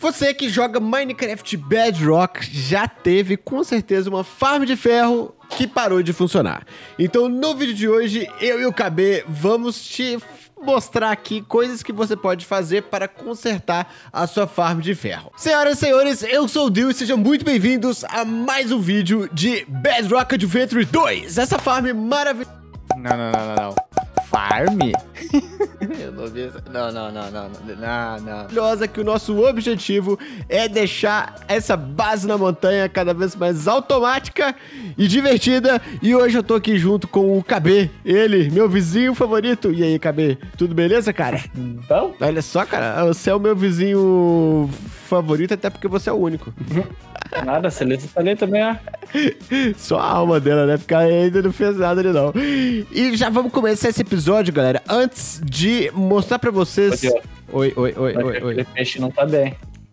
Você que joga Minecraft Bedrock já teve com certeza uma farm de ferro que parou de funcionar. Então no vídeo de hoje, eu e o KB vamos te mostrar aqui coisas que você pode fazer para consertar a sua farm de ferro. Senhoras e senhores, eu sou o Dio e sejam muito bem-vindos a mais um vídeo de Bedrock Adventure 2. Essa farm maravilhosa... Não. Farm? Eu não vi essa... Não. Maravilhosa, que o nosso objetivo é deixar essa base na montanha cada vez mais automática e divertida. E hoje eu tô aqui junto com o KB, ele, meu vizinho favorito. E aí, KB, tudo beleza, cara? Bom. Olha só, cara, você é o meu vizinho favorito até porque você é o único. Nada, a Celeste tá ali também, ó. Só a alma dela, né? Porque ela ainda não fez nada ali, não. E já vamos começar esse episódio, galera. Antes de mostrar pra vocês... Oi. O peixe não tá bem.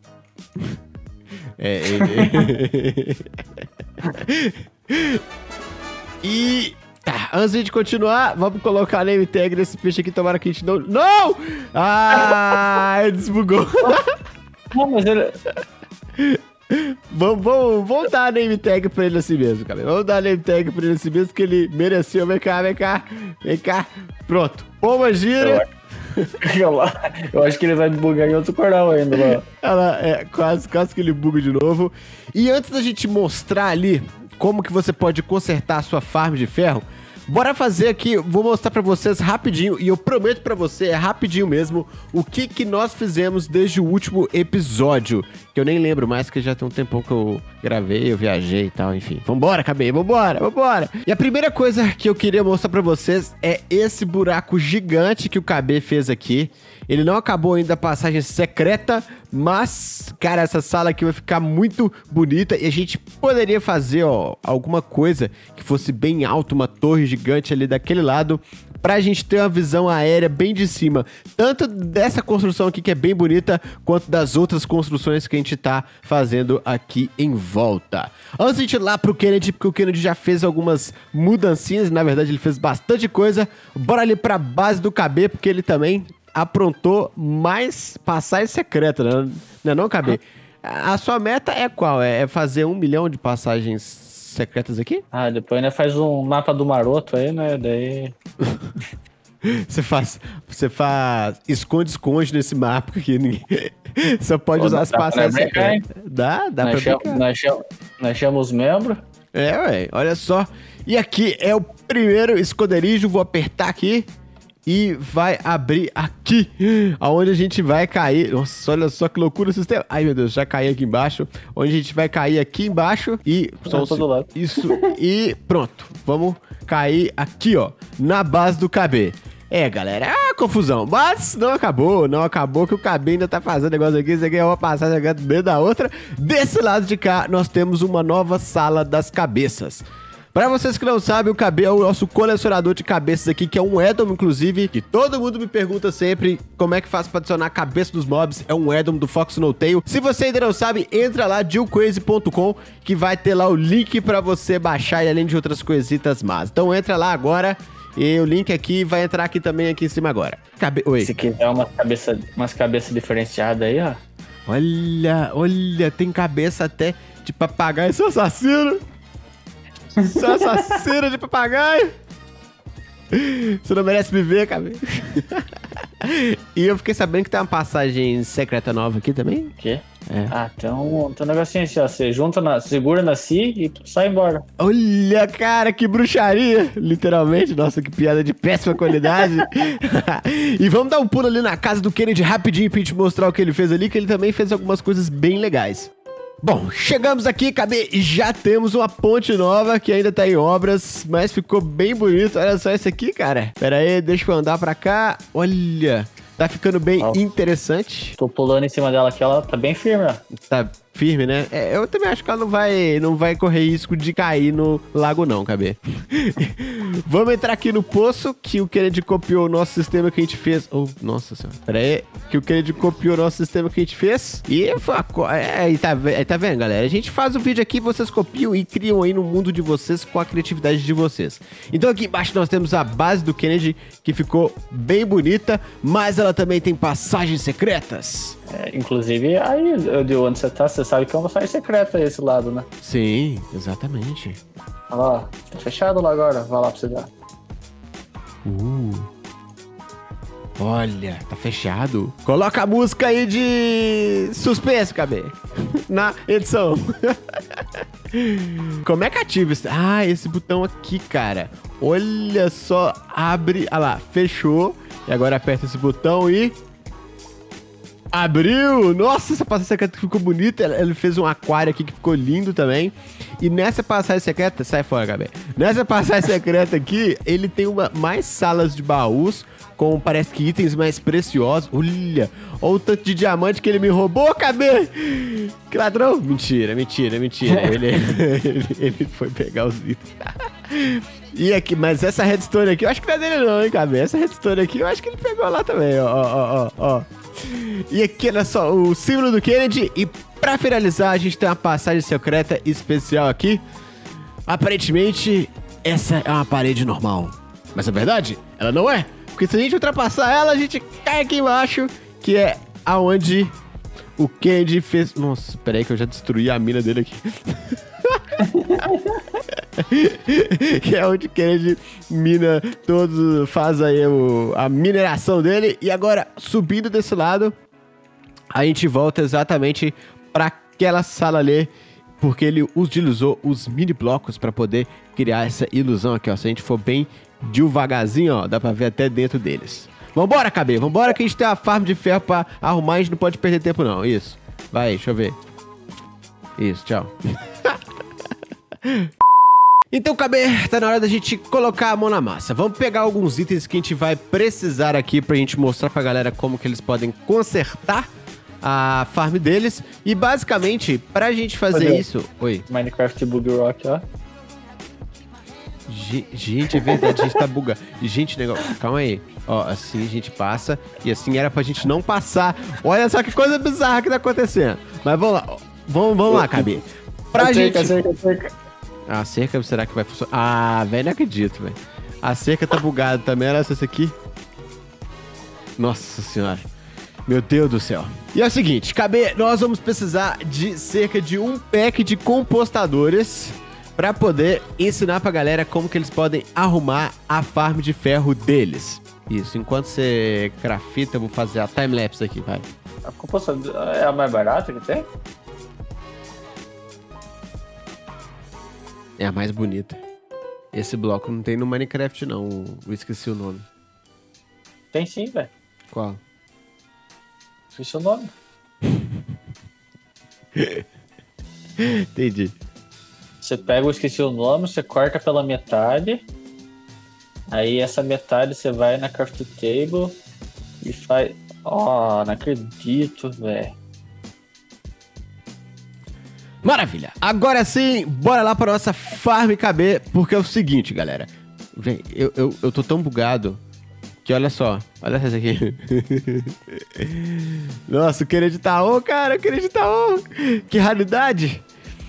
E... Tá, antes de continuar, vamos colocar a name tag nesse peixe aqui. Tomara que a gente não... Não! Ah, ele desbugou. Não, mas ele... Vamos dar a name tag pra ele assim mesmo, cara. Vamos dar a name tag pra ele assim mesmo, que ele mereceu. Vem cá. Pronto. Pomba gira. Eu acho que ele vai bugar em outro coral ainda lá. Quase que ele buga de novo. E antes da gente mostrar ali como que você pode consertar a sua farm de ferro, bora fazer aqui, vou mostrar pra vocês rapidinho, e eu prometo pra você, é rapidinho mesmo, o que nós fizemos desde o último episódio, que eu nem lembro mais, que já tem um tempão que eu gravei, eu viajei e tal, enfim. Vambora, KB, vambora. E a primeira coisa que eu queria mostrar pra vocês é esse buraco gigante que o KB fez aqui. Ele não acabou ainda a passagem secreta, mas, cara, essa sala aqui vai ficar muito bonita e a gente poderia fazer, ó, alguma coisa que fosse bem alto, uma torre gigante ali daquele lado, pra gente ter uma visão aérea bem de cima, tanto dessa construção aqui que é bem bonita, quanto das outras construções que a gente tá fazendo aqui em volta. Antes de a gente ir lá pro Kennedy, porque o Kennedy já fez algumas mudancinhas, na verdade ele fez bastante coisa, bora ali pra base do KB, porque ele também aprontou mais passagem secreta, né? Não, KB? A sua meta é qual? É fazer 1 milhão de passagens secretas aqui? Ah, depois né, faz um mapa do maroto aí, né? Daí... Você faz esconde nesse mapa aqui. Ninguém... Só pode usar as passagens secretas. Dá pra brincar. Nós chamamos os membros. Ué, olha só. E aqui é o primeiro esconderijo, vou apertar aqui. E vai abrir aqui, aonde a gente vai cair. Nossa, olha só que loucura o sistema. Ai, meu Deus, já caí aqui embaixo. Onde a gente vai cair aqui embaixo. E isso, e pronto. Vamos cair aqui, ó, na base do KB. Galera, confusão. Mas não acabou que o KB ainda tá fazendo negócio aqui. Isso aqui é uma passagem dentro da outra. Desse lado de cá, nós temos uma nova sala das cabeças. Pra vocês que não sabem, o KB é o nosso colecionador de cabeças aqui, que é um addon, inclusive, que todo mundo me pergunta sempre como é que faz pra adicionar a cabeça dos mobs. É um addon do Fox No Tail. Se você ainda não sabe, entra lá, dillcrazy.com, que vai ter lá o link pra você baixar e além de outras coisitas más. Então entra lá agora e o link aqui vai entrar aqui também, aqui em cima agora. Oi. Se quiser umas cabeças diferenciadas aí, ó. Olha, tem cabeça até de papagaio, seu assassino. Sou assassino de papagaio. Você não merece me ver, cara. E eu fiquei sabendo que tem uma passagem secreta nova aqui também. O quê? Tem um negocinho assim, ó. Você segura na C e sai embora. Olha, cara, que bruxaria. Literalmente, nossa, que piada de péssima qualidade. E vamos dar um pulo ali na casa do Kennedy rapidinho pra gente mostrar o que ele fez ali, que ele também fez algumas coisas bem legais. Bom, chegamos aqui, KB, e já temos uma ponte nova que ainda tá em obras, mas ficou bem bonito. Olha só isso aqui, cara. Pera aí, deixa eu andar pra cá. Olha, tá ficando bem interessante. Tô pulando em cima dela aqui, ela tá bem firme, ó. Tá firme, né? Eu também acho que ela não vai correr risco de cair no lago não, KB. Vamos entrar aqui no poço, que o Kennedy copiou o nosso sistema que a gente fez. Oh, nossa senhora. Pera aí, que o Kennedy copiou o nosso sistema que a gente fez. E foi aí tá vendo, galera? A gente faz o vídeo aqui, vocês copiam e criam aí no mundo de vocês com a criatividade de vocês. Então aqui embaixo nós temos a base do Kennedy, que ficou bem bonita, mas ela também tem passagens secretas. Inclusive, aí de onde você tá, você sabe que é uma sala secreta esse lado, né? Sim, exatamente. Olha lá, tá fechado lá agora, vai lá pra você ver. Olha, tá fechado. Coloca a música aí de suspense, KB. Na edição. Como é que ativa esse... Ah, esse botão aqui, cara. Olha só, abre... Ah lá, fechou. E agora aperta esse botão e... Abriu! Nossa, essa passagem secreta ficou bonita. Ele fez um aquário aqui que ficou lindo também. E nessa passagem secreta... Sai fora, KB. Nessa passagem secreta aqui, ele tem mais salas de baús com, parece que, itens mais preciosos. Olha o tanto de diamante que ele me roubou, KB! Que ladrão! Mentira. Ele foi pegar os itens. E aqui, mas essa redstone aqui, eu acho que não é dele não, hein, KB? Essa redstone aqui, eu acho que ele pegou lá também, ó. E aqui, olha só, o símbolo do Kennedy. E pra finalizar, a gente tem uma passagem secreta especial aqui. Aparentemente, essa é uma parede normal. Mas é verdade? Ela não é. Porque se a gente ultrapassar ela, a gente cai aqui embaixo, que é aonde o Kennedy fez... Nossa, peraí que eu já destruí a mina dele aqui. Que é onde o Kennedy mina todos, faz aí a mineração dele. E agora, subindo desse lado, a gente volta exatamente para aquela sala ali, porque ele utilizou os mini blocos para poder criar essa ilusão aqui, ó. Se a gente for bem devagarzinho, ó, dá pra ver até dentro deles. Vambora, KB, vambora que a gente tem uma farm de ferro pra arrumar, a gente não pode perder tempo não, isso. Vai, deixa eu ver. Isso, tchau. Então, KB, tá na hora da gente colocar a mão na massa. Vamos pegar alguns itens que a gente vai precisar aqui pra gente mostrar pra galera como que eles podem consertar a farm deles. E basicamente, pra gente fazer isso... Oi. Minecraft Bug Rock, ó. Gente, é verdade, a gente tá bugando. Gente, negócio, calma aí. Ó, assim a gente passa e assim era pra gente não passar. Olha só que coisa bizarra que tá acontecendo. Mas vamos lá, vamos lá, KB. Pra gente... cerca. A cerca, será que vai funcionar? Ah, velho, não acredito, velho. A cerca tá bugada também, olha essa aqui. Nossa senhora. Meu Deus do céu. E é o seguinte, KB, nós vamos precisar de cerca de um pack de compostadores pra poder ensinar pra galera como que eles podem arrumar a farm de ferro deles. Isso, enquanto você crafita, eu vou fazer a timelapse aqui, vai. A compostadora é a mais barata que tem? É a mais bonita. Esse bloco não tem no Minecraft, não. Eu esqueci o nome. Tem sim, velho. Qual? Esqueci o nome. Entendi. Você pega, eu esqueci o nome, você corta pela metade. Aí essa metade você vai na craft table e faz... Ó, não acredito, velho. Maravilha! Agora sim, bora lá para nossa farm KB, porque é o seguinte, galera. Vem, eu tô tão bugado que olha só. Olha essa aqui. Nossa, o Kennedy tá on, cara. O Kennedy tá on. Que raridade.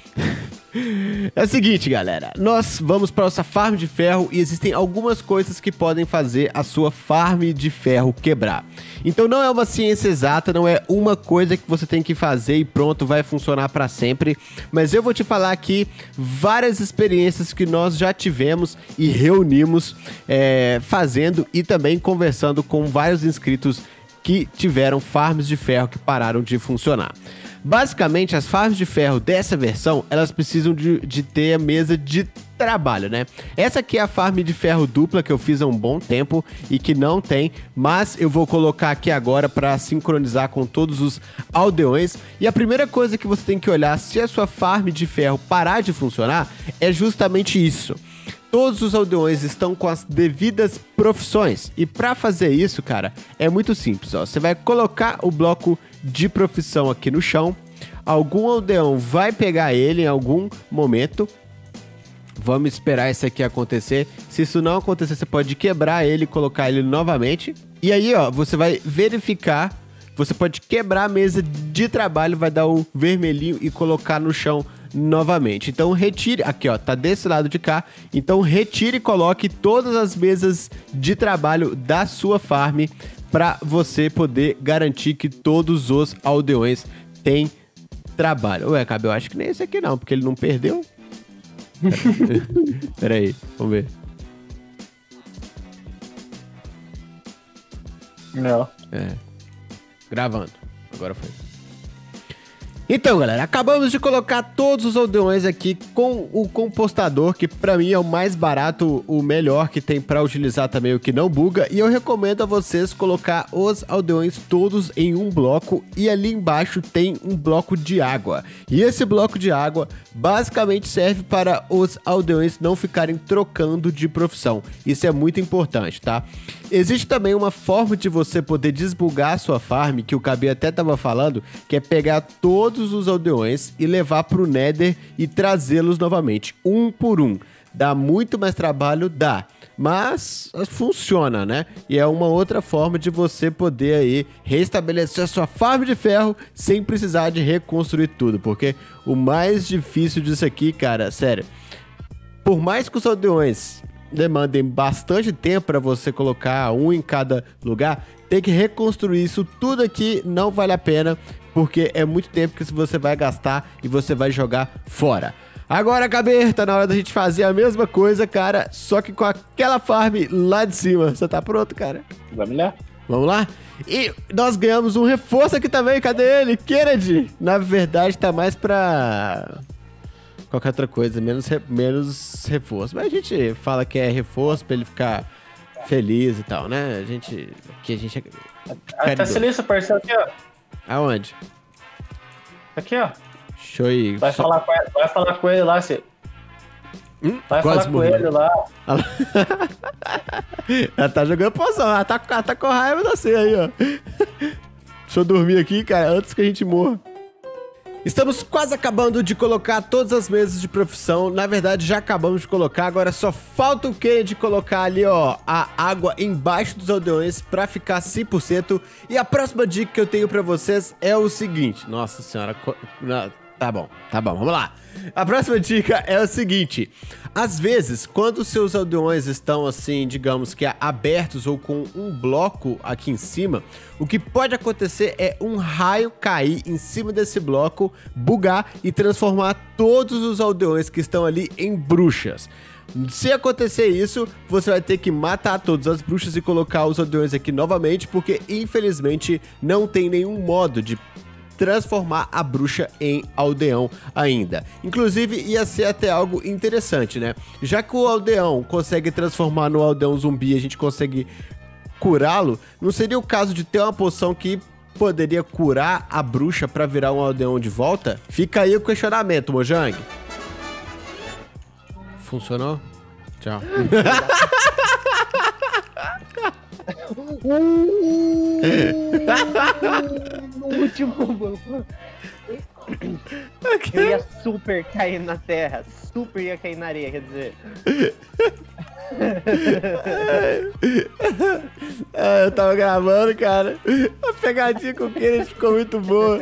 É o seguinte, galera, nós vamos para nossa farm de ferro e existem algumas coisas que podem fazer a sua farm de ferro quebrar. Então não é uma ciência exata, não é uma coisa que você tem que fazer e pronto, vai funcionar para sempre. Mas eu vou te falar aqui várias experiências que nós já tivemos e reunimos fazendo e também conversando com vários inscritos que tiveram farms de ferro que pararam de funcionar. Basicamente, as farms de ferro dessa versão, elas precisam de ter a mesa de trabalho, né? Essa aqui é a farm de ferro dupla que eu fiz há um bom tempo e que não tem, mas eu vou colocar aqui agora para sincronizar com todos os aldeões. E a primeira coisa que você tem que olhar se a sua farm de ferro parar de funcionar é justamente isso. Todos os aldeões estão com as devidas profissões. E para fazer isso, cara, é muito simples, ó. Você vai colocar o bloco de profissão aqui no chão. Algum aldeão vai pegar ele em algum momento. Vamos esperar isso aqui acontecer. Se isso não acontecer, você pode quebrar ele e colocar ele novamente. E aí, ó, você vai verificar. Você pode quebrar a mesa de trabalho, vai dar o vermelhinho e colocar no chão novamente. Então retire, aqui ó, tá desse lado de cá. Então retire e coloque todas as mesas de trabalho da sua farm pra você poder garantir que todos os aldeões têm trabalho. Ué, Cabe, eu acho que nem esse aqui não, porque ele não perdeu. Pera aí, vamos ver. Não. Gravando. Agora foi. Então, galera, acabamos de colocar todos os aldeões aqui com o compostador, que pra mim é o mais barato, o melhor que tem pra utilizar também, o que não buga. E eu recomendo a vocês colocar os aldeões todos em um bloco e ali embaixo tem um bloco de água. E esse bloco de água basicamente serve para os aldeões não ficarem trocando de profissão. Isso é muito importante, tá? Existe também uma forma de você poder desbugar a sua farm, que o Cabe até tava falando, que é pegar todos os aldeões e levar pro Nether e trazê-los novamente, um por um. Dá muito mais trabalho? Dá. Mas funciona, né? E é uma outra forma de você poder aí restabelecer a sua farm de ferro sem precisar de reconstruir tudo. Porque o mais difícil disso aqui, cara, sério, por mais que os aldeões demandem bastante tempo para você colocar um em cada lugar, tem que reconstruir isso tudo aqui, não vale a pena, porque é muito tempo que você vai gastar e você vai jogar fora. Agora, Cabe, tá na hora da gente fazer a mesma coisa, cara, só que com aquela farm lá de cima. Você tá pronto, cara? Vamos lá? Vamos lá? E nós ganhamos um reforço aqui também, cadê ele? Kennedy! Na verdade, tá mais pra qualquer outra coisa, menos reforço. Mas a gente fala que é reforço pra ele ficar feliz e tal, né? A gente Tá silêncio, parceiro, aqui, ó. Aonde? Aqui, ó. Show aí. Vai falar com ele lá, você. Vai falar com ele lá. Ela tá jogando poção, ela tá com raiva de você aí, ó. Deixa eu dormir aqui, cara, antes que a gente morra. Estamos quase acabando de colocar todas as mesas de profissão. Na verdade, já acabamos de colocar. Agora só falta o que de colocar ali, ó, a água embaixo dos aldeões pra ficar 100%. E a próxima dica que eu tenho pra vocês é o seguinte. Nossa senhora, tá bom, vamos lá. A próxima dica é o seguinte. Às vezes, quando os seus aldeões estão assim, digamos que abertos ou com um bloco aqui em cima, o que pode acontecer é um raio cair em cima desse bloco, bugar e transformar todos os aldeões que estão ali em bruxas. Se acontecer isso, você vai ter que matar todas as bruxas e colocar os aldeões aqui novamente, porque infelizmente não tem nenhum modo de transformar a bruxa em aldeão ainda. Inclusive, ia ser até algo interessante, né? Já que o aldeão consegue transformar no aldeão zumbi e a gente consegue curá-lo, não seria o caso de ter uma poção que poderia curar a bruxa pra virar um aldeão de volta? Fica aí o questionamento, Mojang. Funcionou? Tchau. Eu ia super cair na terra, super ia cair na areia, quer dizer. Eu tava gravando, cara. A pegadinha com o Kennedy ficou muito boa.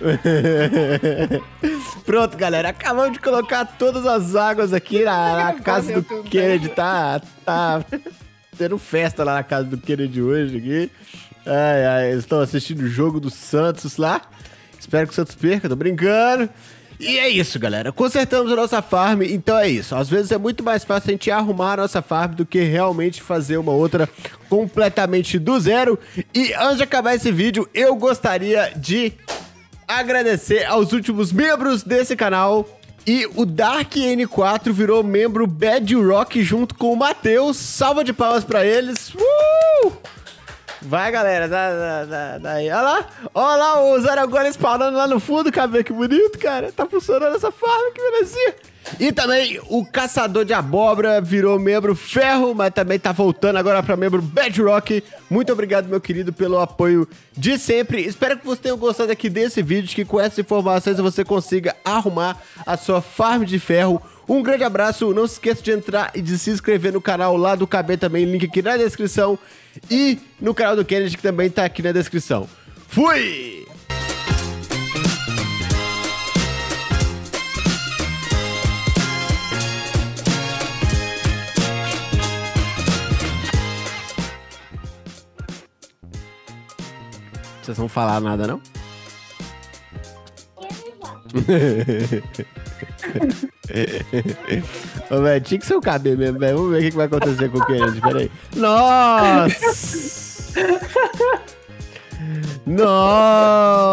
Pronto, galera. Acabamos de colocar todas as águas aqui na casa do Kennedy. Tá tendo festa lá na casa do Kennedy hoje aqui. Eles estão assistindo o jogo do Santos lá. Espero que o Santos perca, tô brincando. E é isso, galera. Consertamos a nossa farm, então é isso. Às vezes é muito mais fácil a gente arrumar a nossa farm do que realmente fazer uma outra completamente do zero. E antes de acabar esse vídeo, eu gostaria de agradecer aos últimos membros desse canal. E o Dark N4 virou membro Bedrock junto com o Matheus. Salva de palmas pra eles. Vai, galera, daí. Olha lá o Zaragora spawnando lá no fundo, cabelo, que bonito, cara. Tá funcionando essa farm, que belezinha. E também o Caçador de Abóbora virou membro Ferro, mas também tá voltando agora pra membro Bedrock. Muito obrigado, meu querido, pelo apoio de sempre. Espero que vocês tenham gostado aqui desse vídeo, que com essas informações você consiga arrumar a sua farm de ferro. Um grande abraço, não se esqueça de entrar e de se inscrever no canal lá do KB também, link aqui na descrição. E no canal do Kennedy, que também tá aqui na descrição. Fui! Vocês vão falar nada, não? Ô, velho, tinha que ser o cabelo mesmo, velho. Vamos ver o que vai acontecer com o Kennedy, peraí. Nossa! Nossa!